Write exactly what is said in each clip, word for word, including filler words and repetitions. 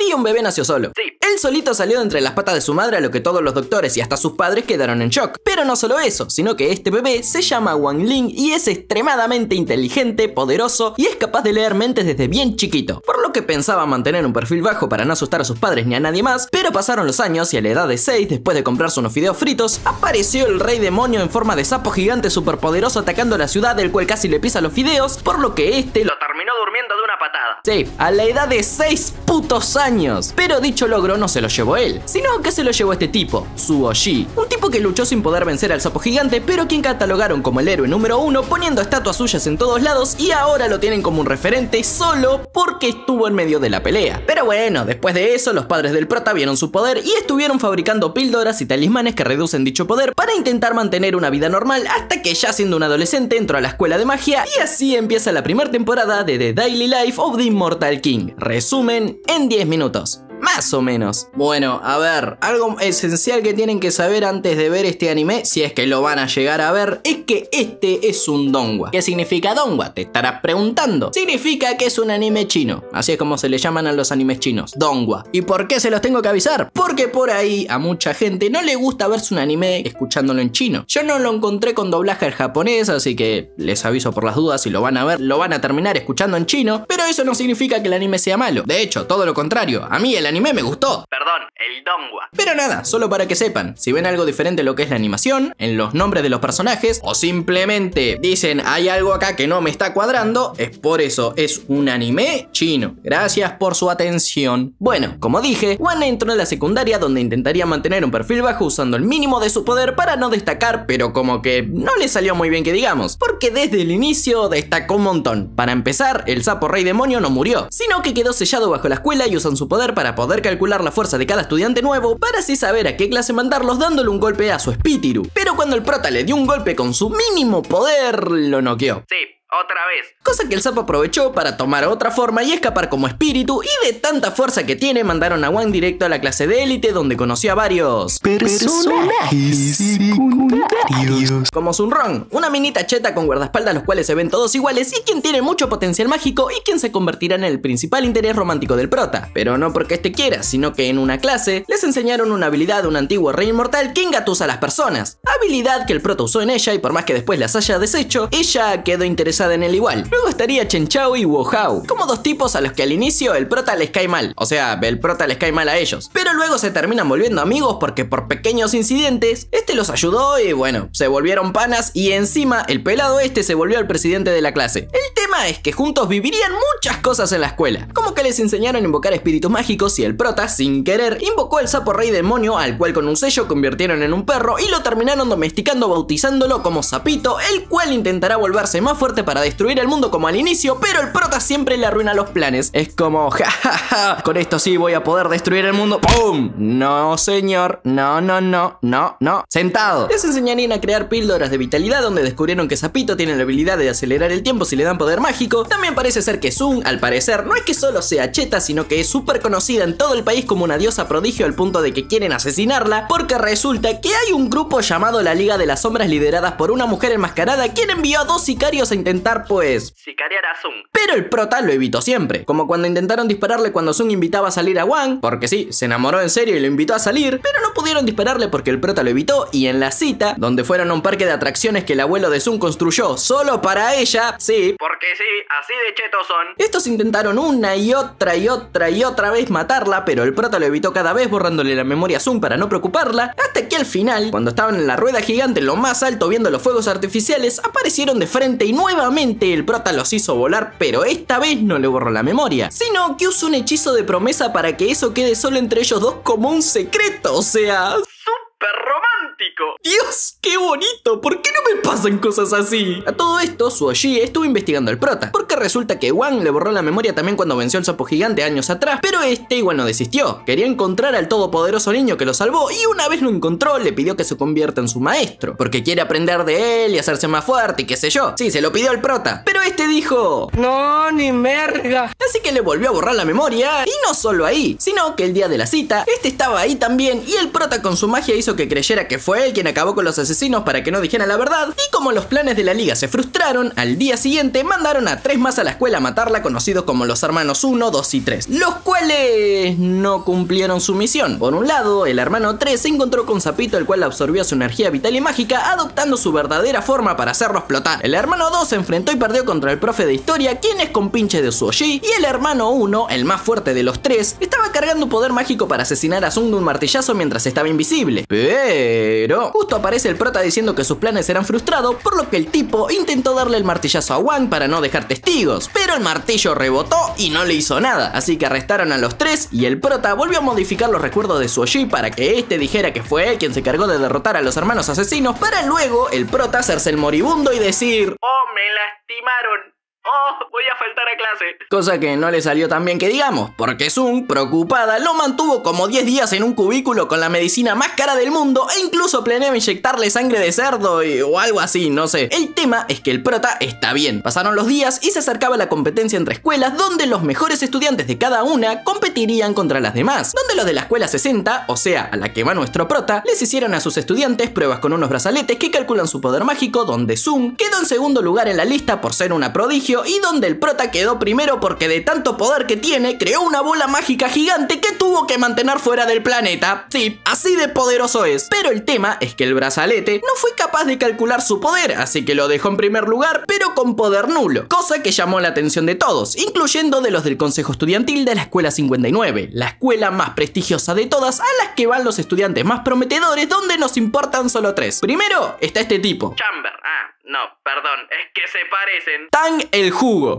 día un bebé nació solo. Sí, él solito salió de entre las patas de su madre, a lo que todos los doctores y hasta sus padres quedaron en shock. Pero no solo eso, sino que este bebé se llama Wang Ling y es extremadamente inteligente, poderoso y es capaz de leer mentes desde bien chiquito. Por lo que pensaba mantener un perfil bajo para no asustar a sus padres ni a nadie más, pero pasaron los años y a la edad de seis, después de comprarse unos fideos fritos, apareció el rey demonio en forma de sapo gigante superpoderoso atacando la ciudad, del cual casi le pisa los fideos, por lo que este lo terminó durmiendo de una patada. Sí, a la edad de seis putos años. Pero dicho logro no se lo llevó él, sino que se lo llevó este tipo, Suo Shi, un tipo que luchó sin poder vencer al sapo gigante, pero quien catalogaron como el héroe número uno, poniendo estatuas suyas en todos lados, y ahora lo tienen como un referente solo porque estuvo en medio de la pelea. Pero bueno, después de eso, los padres del prota vieron su poder y estuvieron fabricando píldoras y talismanes que reducen dicho poder para intentar mantener una vida normal, hasta que ya siendo un adolescente entró a la escuela de magia, y así empieza la primera temporada de The Daily Life of the Immortal King. Resumen en diez minutos. Más o menos. Bueno, a ver, algo esencial que tienen que saber antes de ver este anime, si es que lo van a llegar a ver, es que este es un donghua. ¿Qué significa donghua? Te estarás preguntando. Significa que es un anime chino. Así es como se le llaman a los animes chinos, donghua. ¿Y por qué se los tengo que avisar? Porque por ahí a mucha gente no le gusta verse un anime escuchándolo en chino. Yo no lo encontré con doblaje al japonés, así que les aviso por las dudas, si lo van a ver, lo van a terminar escuchando en chino, pero eso no significa que el anime sea malo. De hecho, todo lo contrario. A mí el anime me gustó. Perdón, el donghua. Pero nada, solo para que sepan, si ven algo diferente en lo que es la animación, en los nombres de los personajes, o simplemente dicen hay algo acá que no me está cuadrando, es por eso, es un anime chino. Gracias por su atención. Bueno, como dije, Wan entró en la secundaria, donde intentaría mantener un perfil bajo usando el mínimo de su poder para no destacar, pero como que no le salió muy bien que digamos, porque desde el inicio destacó un montón. Para empezar, el sapo rey demonio no murió, sino que quedó sellado bajo la escuela y usan su poder para poder calcular la fuerza de cada estudiante nuevo, para así saber a qué clase mandarlos, dándole un golpe a su espíritu. Pero cuando el prota le dio un golpe con su mínimo poder, lo noqueó. Sí. Otra vez. Cosa que el sapo aprovechó para tomar otra forma y escapar como espíritu, y de tanta fuerza que tiene, mandaron a Wan directo a la clase de élite, donde conoció a varios personajes secundarios, como Sun Rong, una minita cheta con guardaespaldas, los cuales se ven todos iguales, y quien tiene mucho potencial mágico y quien se convertirá en el principal interés romántico del prota. Pero no porque este quiera, sino que en una clase les enseñaron una habilidad de un antiguo rey inmortal que engatusa a las personas. Habilidad que el prota usó en ella, y por más que después las haya deshecho, ella quedó interesada en él igual. Luego estaría Chen Chao y Wu Hao, como dos tipos a los que al inicio el prota les cae mal, o sea, el prota les cae mal a ellos, pero luego se terminan volviendo amigos porque por pequeños incidentes este los ayudó y bueno, se volvieron panas, y encima el pelado este se volvió el presidente de la clase. El tema es que juntos vivirían muchas cosas en la escuela, como que les enseñaron a invocar espíritus mágicos, y el prota, sin querer, invocó al sapo rey demonio, al cual con un sello convirtieron en un perro y lo terminaron domesticando, bautizándolo como Sapito, el cual intentará volverse más fuerte para para destruir el mundo como al inicio, pero el prota siempre le arruina los planes. Es como, jajaja, con esto sí voy a poder destruir el mundo. ¡Pum! No, señor. No, no, no, no, no. Sentado. Les enseñarían a crear píldoras de vitalidad, donde descubrieron que Sapito tiene la habilidad de acelerar el tiempo si le dan poder mágico. También parece ser que Sun, al parecer, no es que solo sea cheta, sino que es súper conocida en todo el país como una diosa prodigio, al punto de que quieren asesinarla, porque resulta que hay un grupo llamado la Liga de las Sombras, lideradas por una mujer enmascarada, quien envió a dos sicarios a intentar pues sicariar a Sun. Pero el prota lo evitó siempre, como cuando intentaron dispararle cuando Sun invitaba a salir a Wan, porque sí, se enamoró en serio y lo invitó a salir, pero no pudieron dispararle porque el prota lo evitó. Y en la cita, donde fueron a un parque de atracciones que el abuelo de Sun construyó solo para ella, sí, porque sí, así de chetos son, estos intentaron una y otra y otra y otra vez matarla, pero el prota lo evitó cada vez, borrándole la memoria a Sun para no preocuparla, hasta que al final, cuando estaban en la rueda gigante en lo más alto viendo los fuegos artificiales, aparecieron de frente y nuevamente el prota los hizo volar, pero esta vez no le borró la memoria, sino que usó un hechizo de promesa para que eso quede solo entre ellos dos como un secreto, o sea, súper romántico. Dios, qué bonito, ¿por qué no me pasan cosas así? A todo esto, Suo Shi estuvo investigando al prota, porque resulta que Wan le borró la memoria también cuando venció al sapo gigante años atrás, pero este igual no desistió. Quería encontrar al todopoderoso niño que lo salvó, y una vez lo encontró, le pidió que se convierta en su maestro, porque quiere aprender de él y hacerse más fuerte y qué sé yo. Sí, se lo pidió al prota, pero este dijo, no, ni merga. Así que le volvió a borrar la memoria, y no solo ahí, sino que el día de la cita, este estaba ahí también, y el prota con su magia hizo que creyera que fue fue él quien acabó con los asesinos para que no dijeran la verdad, y como los planes de la liga se frustraron, al día siguiente mandaron a tres más a la escuela a matarla, conocidos como los hermanos uno, dos y tres, los cuales no cumplieron su misión. Por un lado, el hermano tres se encontró con Sapito, el cual absorbió su energía vital y mágica, adoptando su verdadera forma para hacerlo explotar. El hermano dos se enfrentó y perdió contra el profe de historia, quien es compinche de Suoji, y el hermano uno, el más fuerte de los tres, estaba cargando poder mágico para asesinar a Sung de un martillazo mientras estaba invisible. Pero justo aparece el prota diciendo que sus planes eran frustrados, por lo que el tipo intentó darle el martillazo a Wang para no dejar testigos, pero el martillo rebotó y no le hizo nada, así que arrestaron a los tres y el prota volvió a modificar los recuerdos de Suoji para que este dijera que fue él quien se cargó de derrotar a los hermanos asesinos, para luego el prota hacerse el moribundo y decir: "Oh, me lastimaron. Oh, voy a faltar a clase". Cosa que no le salió tan bien que digamos, porque Sung, preocupada, lo mantuvo como diez días en un cubículo con la medicina más cara del mundo e incluso planeaba inyectarle sangre de cerdo y, o algo así, no sé. El tema es que el prota está bien. Pasaron los días y se acercaba la competencia entre escuelas, donde los mejores estudiantes de cada una competirían contra las demás, donde los de la escuela sesenta, o sea, a la que va nuestro prota, les hicieron a sus estudiantes pruebas con unos brazaletes que calculan su poder mágico, donde Sung quedó en segundo lugar en la lista por ser una prodigio, y donde el prota quedó primero porque de tanto poder que tiene, creó una bola mágica gigante que tuvo que mantener fuera del planeta. Sí, así de poderoso es. Pero el tema es que el brazalete no fue capaz de calcular su poder, así que lo dejó en primer lugar, pero con poder nulo, cosa que llamó la atención de todos, incluyendo de los del consejo estudiantil de la escuela cincuenta y nueve, la escuela más prestigiosa de todas, a las que van los estudiantes más prometedores, donde nos importan solo tres. Primero está este tipo, Chamber. Ah, no, perdón, es que se parecen. Tang el jugo.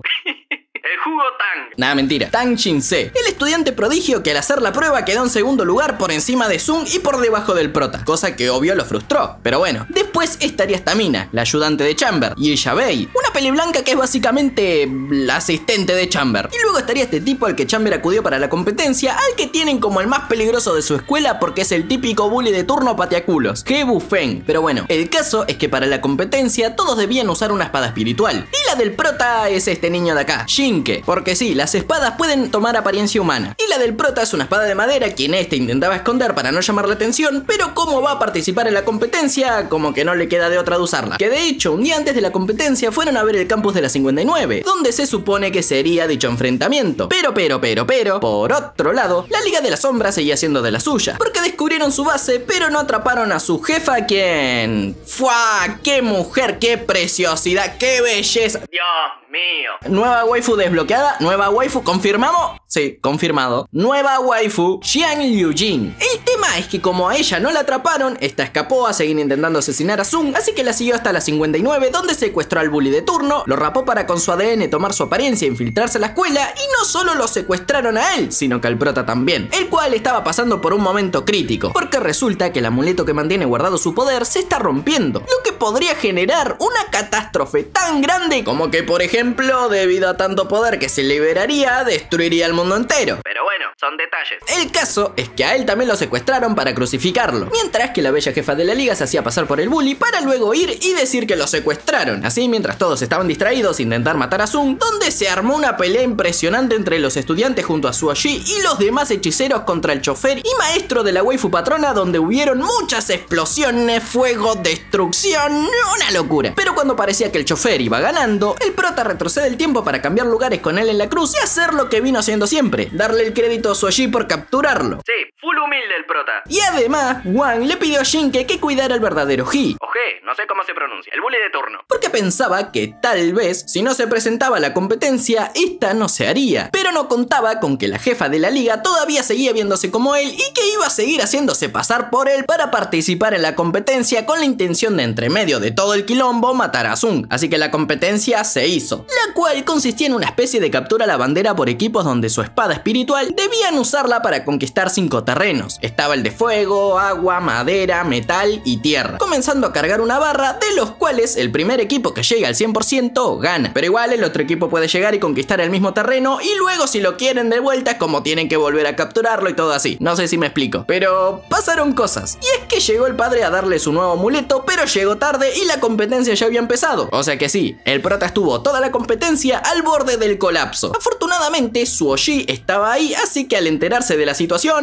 El jugo Tang. Nada, mentira. Tang Shin-se, el estudiante prodigio que al hacer la prueba quedó en segundo lugar por encima de Sung y por debajo del prota, cosa que obvio lo frustró. Pero bueno, después estaría esta mina, la ayudante de Chamber, y ella Bei, una peli blanca que es básicamente la asistente de Chamber. Y luego estaría este tipo al que Chamber acudió para la competencia, al que tienen como el más peligroso de su escuela porque es el típico bully de turno pateaculos, He Bufeng. Pero bueno, el caso es que para la competencia todos debían usar una espada espiritual, y la del prota es este niño de acá, Shin. Porque sí, las espadas pueden tomar apariencia humana, y la del prota es una espada de madera, quien este intentaba esconder para no llamar la atención, pero como va a participar en la competencia, como que no le queda de otra de usarla. Que de hecho, un día antes de la competencia fueron a ver el campus de la cincuenta y nueve, donde se supone que sería dicho enfrentamiento. Pero, pero, pero, pero, por otro lado, la Liga de la Sombra seguía siendo de la suya, porque descubrieron su base, pero no atraparon a su jefa, quien... ¡Fua! ¡Qué mujer! ¡Qué preciosidad! ¡Qué belleza! ¡Dios mío! Nueva waifu desbloqueada, nueva waifu, ¿confirmamos? Sí, confirmado. Nueva waifu, Xiang Liujin. El tema es que como a ella no la atraparon, esta escapó a seguir intentando asesinar a Sung, así que la siguió hasta la cincuenta y nueve, donde secuestró al bully de turno, lo rapó para con su A D N tomar su apariencia e infiltrarse a la escuela, y no solo lo secuestraron a él, sino que al prota también, el cual estaba pasando por un momento crítico, porque resulta que el amuleto que mantiene guardado su poder se está rompiendo, lo que podría generar una catástrofe tan grande como que, por ejemplo, debido a tanto poder que se liberaría, destruiría el mundo entero. Pero bueno, son detalles. El caso es que a él también lo secuestraron para crucificarlo, mientras que la bella jefa de la liga se hacía pasar por el bully para luego ir y decir que lo secuestraron. Así, mientras todos estaban distraídos, intentar matar a Sung, donde se armó una pelea impresionante entre los estudiantes junto a Suoji y los demás hechiceros contra el chofer y maestro de la waifu patrona, donde hubieron muchas explosiones, fuego, destrucción, una locura. Pero cuando parecía que el chofer iba ganando, el prota retrocede el tiempo para cambiar lugares con él en la cruz y hacer lo que vino haciendo siempre, darle el crédito a Suoji por capturarlo. Sí, full humilde el prota. Y además, Wang le pidió a Shinke que cuidara al verdadero He. O He, no sé cómo se pronuncia, el bully de turno. Porque pensaba que tal vez, si no se presentaba a la competencia, esta no se haría. Pero no contaba con que la jefa de la liga todavía seguía viéndose como él y que iba a seguir haciéndose pasar por él para participar en la competencia con la intención de, entre medio de todo el quilombo, matar a Sung. Así que la competencia se hizo, la cual consistía en una especie de captura a la bandera por equipos donde su espada espiritual debían usarla para conquistar cinco terrenos. Estaba el de fuego, agua, madera, metal y tierra, comenzando a cargar una barra, de los cuales el primer equipo que llegue al cien por ciento gana. Pero igual el otro equipo puede llegar y conquistar el mismo terreno, y luego si lo quieren de vuelta es como tienen que volver a capturarlo y todo así. No sé si me explico, pero pasaron cosas. Y es que llegó el padre a darle su nuevo amuleto, pero llegó tarde y la competencia ya había empezado. O sea que sí, el prota estuvo toda la competencia al borde del colapso. Afortunadamente Suoji estaba ahí, así que al enterarse de la situación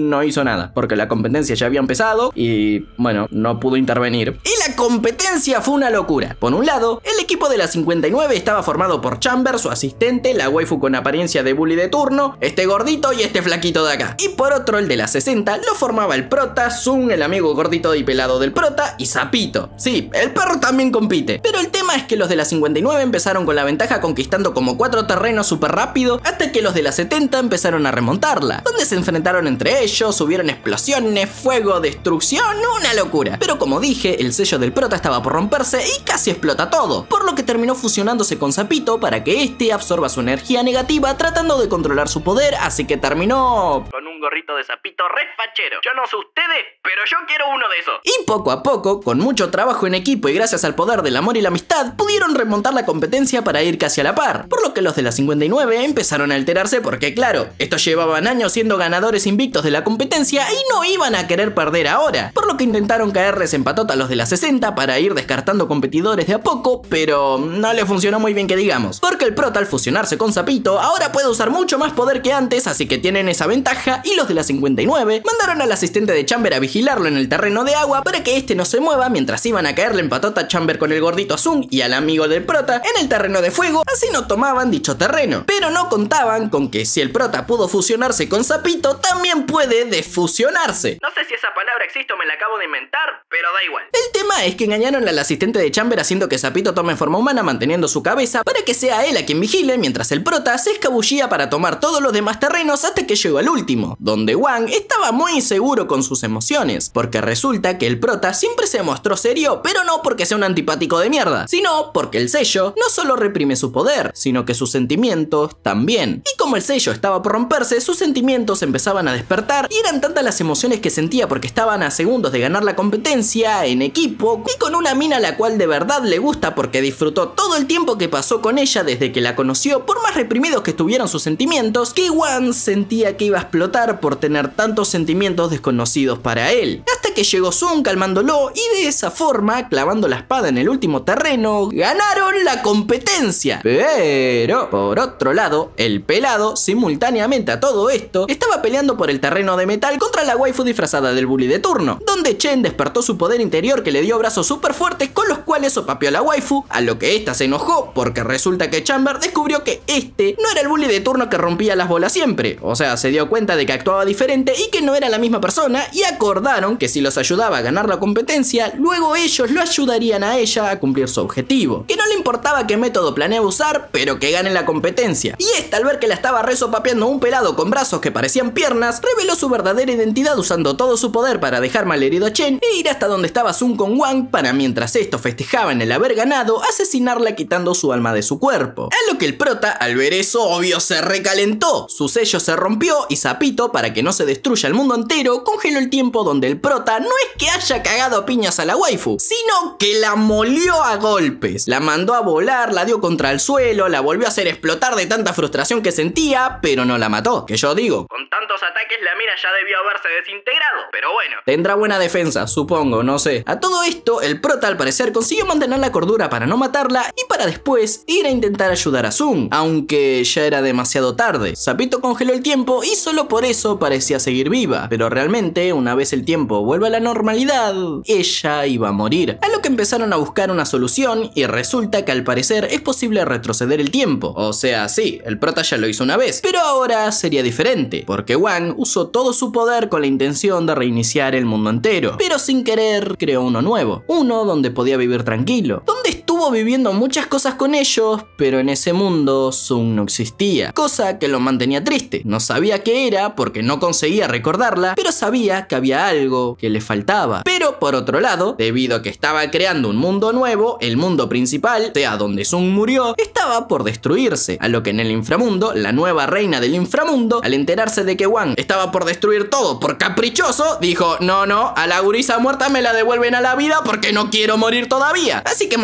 no hizo nada, porque la competencia ya había empezado y, bueno, no pudo intervenir. Y la competencia fue una locura. Por un lado, el equipo de la cincuenta y nueve estaba formado por Chamber, su asistente, la waifu con apariencia de bully de turno, este gordito y este flaquito de acá. Y por otro, el de la sesenta lo formaba el prota, Zung, el amigo gordito y pelado del prota, y Sapito. Sí, el perro también compite. Pero el tema es que los de la cincuenta y nueve empezaron con la ventaja conquistando como cuatro terrenos súper rápido, hasta que los de la setenta empezaron a remontarla, donde se enfrentaron entre ellos, hubieron explosiones, fuego, destrucción, una locura. Pero como dije, el sello del prota estaba por romperse y casi explota todo, por lo que terminó fusionándose con Sapito para que este absorba su energía negativa tratando de controlar su poder, así que terminó con un gorrito de Sapito re fachero. Yo no sé ustedes, pero yo quiero uno de esos. Y poco a poco, con mucho trabajo en equipo y gracias al poder del amor y la amistad, pudieron remontar la competencia para ir casi a la par, por lo que los de la cincuenta y nueve empezaron a alterarse porque claro, estos llevaban años siendo ganadores invictos de la competencia y no iban a querer perder ahora, por lo que intentaron caerles en patota a los de la sesenta para ir descartando competidores de a poco, pero no le funcionó muy bien que digamos, porque el prota al fusionarse con Sapito ahora puede usar mucho más poder que antes, así que tienen esa ventaja, y los de la cincuenta y nueve mandaron al asistente de Chamber a vigilarlo en el terreno de agua para que este no se mueva mientras iban a caerle en patota a Chamber con el gordito Zung y al amigo del prota en el terreno de fuego, así no tomaban dicho terreno. Pero no contaban con que si el prota pudo fusionarse con Sapito, también puede desfusionarse. No sé si esa palabra existe o me la acabo de inventar, pero da igual. El tema es que engañaron al asistente de Chamber haciendo que Sapito tome forma humana manteniendo su cabeza para que sea él a quien vigile, mientras el prota se escabullía para tomar todos los demás terrenos hasta que llegó al último, donde Wang estaba muy inseguro con sus emociones, porque resulta que el prota siempre se mostró serio, pero no porque sea un antipático de mierda, sino porque el sello no solo reprime su poder, sino que sus sentimientos también. Y como el sello estaba por romperse, sus sentimientos empezaban a despertar y eran tantas las emociones que sentía porque estaban a segundos de ganar la competencia en equipo y con una mina a la cual de verdad le gusta porque disfrutó todo el tiempo que pasó con ella desde que la conoció, por más reprimidos que estuvieran sus sentimientos, que Wang sentía que iba a explotar por tener tantos sentimientos desconocidos para él. Hasta que llegó Zung calmándolo y de esa forma, clavando la espada en el último terreno, ganaron la competencia. Pero, por otro lado, el pelado, simultáneamente a todo esto, estaba peleando por el terreno de metal contra la waifu disfrazada del bully de turno, donde Chen despertó su poder interior que le dio brazos súper fuertes con los cuales sopapeó a la waifu, a lo que esta se enojó porque resulta que Chamber descubrió que este no era el bully de turno que rompía las bolas siempre, o sea, se dio cuenta de que actuaba diferente y que no era la misma persona, y acordaron que si los ayudaba a ganar la competencia, luego ellos lo ayudarían a ella a cumplir su objetivo, que no le importaba qué método planeaba usar, pero que gane la competencia. Y esta, al ver que la estaba resopapeando un pelado con brazos que parecían piernas, reveló su verdadera identidad usando todo su poder para dejar malherido a Chen e ir hasta donde estaba Zung con Wang para, mientras estos festejaban el haber ganado, asesinarla quitando su alma de su cuerpo. A lo que el prota, al ver eso, obvio se recalentó, su sello se rompió y Sapito, para que no se destruya el mundo entero, congeló el tiempo donde el prota no es que haya cagado a piñas a la waifu, sino que la molió a golpes, la mandó a volar, la dio contra el suelo, la volvió a hacer explotar de tanta frustración que sentía, pero no la mató, que yo digo, con tantos ataques la mina ya debió haberse desintegrado, pero bueno, tendrá buena defensa, supongo, no sé. A todo esto, el prota al parecer consiguió mantener la cordura para no matarla y para después ir a intentar ayudar a Zung, aunque ya era demasiado tarde. Sapito congeló el tiempo y solo por eso parecía seguir viva, pero realmente una vez el tiempo vuelve a la normalidad, ella iba a morir. A lo que empezaron a buscar una solución y resulta que al parecer es posible retroceder el tiempo. O sea, sí, el prota ya lo hizo una vez, pero ahora sería diferente, porque Wang usó todo su poder con la intención de reiniciar el mundo entero, pero sin querer creó uno nuevo, uno donde podía vivir tranquilo, donde estuvo viviendo muchas cosas con ellos, pero en ese mundo Zung no existía, cosa que lo mantenía triste. No sabía qué era porque no conseguía recordarla, pero sabía que había algo que le faltaba. Pero por otro lado, debido a que estaba creando un mundo nuevo, el mundo principal, o sea, donde Zung murió, estaba por destruirse, a lo que en el inframundo, la nueva reina del inframundo, al enterarse de que Wang estaba por destruir todo por caprichoso, dijo, no, no, a la gurisa muerta me la devuelven a la vida porque no quiero morir todavía. Así que mandó su alma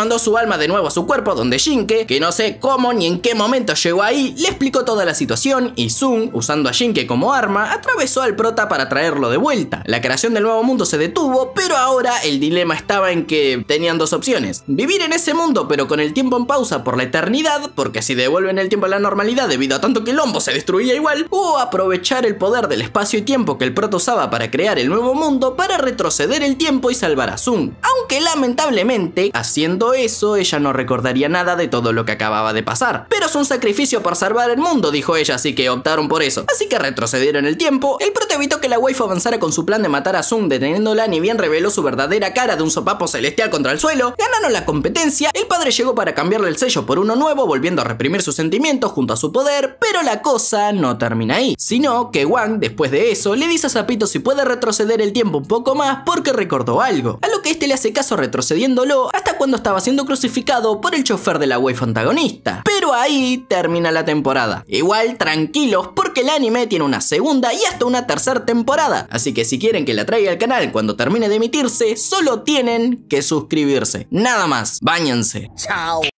alma de nuevo a su cuerpo, donde Shinke, que no sé cómo ni en qué momento llegó ahí, le explicó toda la situación y Tsung, usando a Shinke como arma, atravesó al prota para traerlo de vuelta. La creación del nuevo mundo se detuvo, pero ahora el dilema estaba en que tenían dos opciones: vivir en ese mundo pero con el tiempo en pausa por la eternidad, porque si devuelven el tiempo a la normalidad debido a tanto quilombo se destruía igual, o aprovechar el poder del espacio y tiempo que el prota usaba para crear el nuevo mundo para retroceder el tiempo y salvar a Tsung. Aunque lamentablemente, haciendo eso, ella no recordaría nada de todo lo que acababa de pasar. Pero es un sacrificio por salvar el mundo, dijo ella, así que optaron por eso. Así que retrocedieron el tiempo, el prota evitó que la waifu avanzara con su plan de matar a Tsung deteniéndola, ni bien reveló su verdadera cara de un sopapo celestial contra el suelo, ganaron la competencia, el padre llegó para cambiarle el sello por uno nuevo, volviendo a reprimir sus sentimientos junto a su poder, pero la cosa no termina ahí, sino que Wang, después de eso, le dice a Sapito si puede retroceder el tiempo un poco más porque recordó algo, a lo que este le hace caso retrocediéndolo hasta cuando estaba siendo crucificado por el chofer de la waifu antagonista. Pero ahí termina la temporada. Igual tranquilos porque el anime tiene una segunda y hasta una tercera temporada, así que si quieren que la traiga al canal cuando termine de emitirse, solo tienen que suscribirse. Nada más, báñense. Chao.